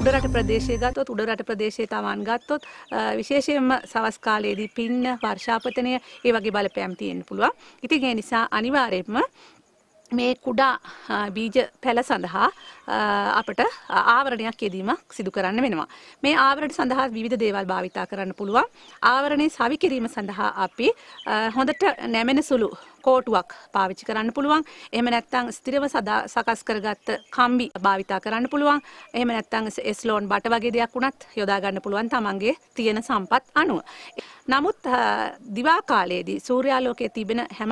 උඩරට ප්‍රදේශයේ ගත්තොත් උඩරට ප්‍රදේශයේ තවන් ගත්තොත් විශේෂයෙන්ම සවස් කාලයේදී පින්න වර්ෂාපතනය ඒ වගේ බලපෑම් තියෙන්න පුළුවන්. ඉතින් ඒ නිසා අනිවාර්යයෙන්ම මේ කුඩා බීජ පැල සඳහා අපට ආවරණයක් යෙදීමක් සිදු කරන්න වෙනවා. මේ ආවරණ සඳහා විවිධ දේවල් භාවිතා කරන්න පුළුවන්. ආවරණය සවි කිරීම සඳහා අපි හොඳට නැමෙන සුළු කෝටුවක් පාවිච්චි කරන්න පුළුවන්. එහෙම නැත්නම් ස්ථිරව සකස් කරගත්ත කම්බි භාවිතා කරන්න පුළුවන්. එහෙම නැත්නම් එස්ලෝන් බට වගේ දෙයක් වුණත් යොදා ගන්න පුළුවන් තමන්ගේ තියෙන සම්පත් අනුව. නමුත් දිවා කාලයේදී සූර්යාලෝකයේ තිබෙන හැම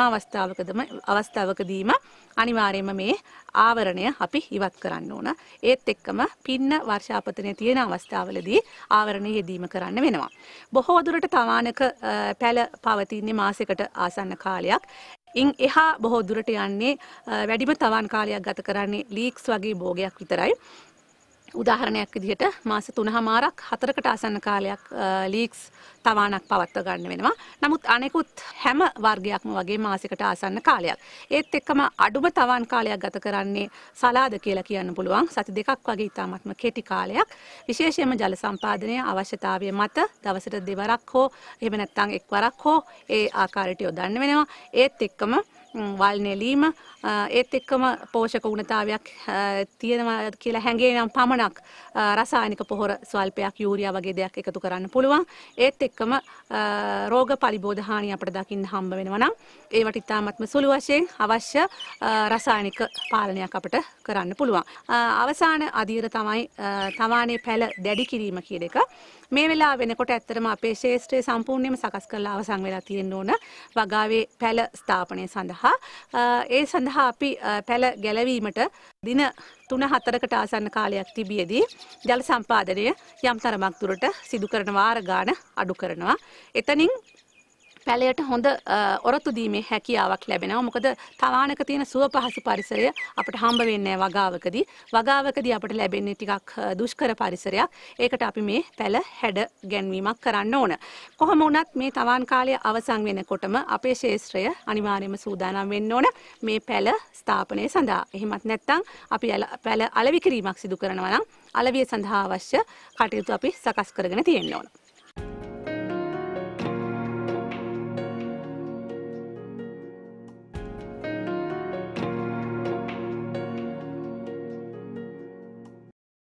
අවස්ථාවකදීම අනිවාර්යයෙන්ම මේ ආවරණය අපි ඉවත් කරන්න ඕන. ඒත් එක්කම පින්න වර්ෂාපතනයේ තියෙන අවස්ථාවලදී ආවරණය යෙදීම කරන්න වෙනවා. බොහෝ දුරට තවානක පැල පවතින්නේ මාසයකට ආසන්න කාලයක්. ඉන් එහා බොහෝ දුරට යන්නේ වැඩිම තවන් කාලයක් ගත කරන්නේ ලීක්ස් වගේ භෝගයක් විතරයි. උදාහරණයක් විදිහට මාස 3මාරක් 4කට ආසන්න කාලයක් ලීක්ස් තවානක් පවත්ව ගන්න වෙනවා. නමුත් අනෙකුත් හැම වර්ගයක්ම වගේ මාසයකට ආසන්න කාලයක්. ඒත් එක්කම අඩුම තවන් කාලයක් ගත කරන්නේ සලාද කියලා කියන්න පුළුවන්. සති දෙකක් වගේ ඉතාමත්ම කෙටි කාලයක්. විශේෂයෙන්ම ජල සම්පාදනය අවශ්‍යතාවය මත දවසට දෙවරක් හෝ එහෙම නැත්නම් එක්වරක් හෝ ඒ ආකාරයට යොදන්න වෙනවා. ඒත් එක්කම වල් නෙලීම ඒත් එක්කම පෝෂක ගුණතාවයක් තියෙනවා කියලා හැඟෙනම් පමණක් රසායනික පොහොර ස්වල්පයක් යූරියා වගේ දෙයක් එකතු කරන්න පුළුවන්. ඒත් එක්කම රෝග පරිබෝධ හානිය අපිට දකින්න හම්බ වෙනවා නම් ඒවට ඉතාමත්ම සුළු වශයෙන් අවශ්‍ය රසායනික පාලනයක් අපිට කරන්න පුළුවන්. අවසාන අදියර තමයි තවානේ පැල දැඩි කිරීම කියන එක. මේ වෙලාව වෙනකොට ඇත්තටම අපේ ශේෂ්ත්‍රය සම්පූර්ණයෙන්ම සකස් කරලා අවසන් වෙලා තියෙන්න ඕන වගාවේ පැල ස්ථාපනය සඳහා. ඒ සඳහා අපි පැල ගැලවීමට දින 3-4කට ආසන්න කාලයක් තිබියදී ජල සම්පාදනය යම් තරමක් දුරට සිදු කරන වාර ගාන අඩු කරනවා. එතනින් පැලයට හොඳ ඔරොත්තු දීමේ හැකියාවක් ලැබෙනවා. මොකද තවානක තියෙන සුව පහසු පරිසරය අපිට හම්බ වෙන්නේ වගාවකදී. වගාවකදී අපිට ලැබෙන්නේ ටිකක් දුෂ්කර පරිසරයක්. ඒකට අපි මේ පැල හැඩ ගැන්වීමක් කරන්න ඕන. කොහොම වුණත් මේ තවාන් කාලය අවසන් වෙනකොටම අපේ ශේෂ්ත්‍රය අනිවාර්යයෙන්ම සූදානම් වෙන්න ඕන මේ පැල ස්ථාපනය සඳහා. එහෙමත් නැත්නම් අපි පැල අලෙවි කිරීමක් සිදු කරනවා නම් අලවිය සඳහා අවශ්‍ය කටයුතු අපි සකස් කරගෙන තියෙන්න ඕන.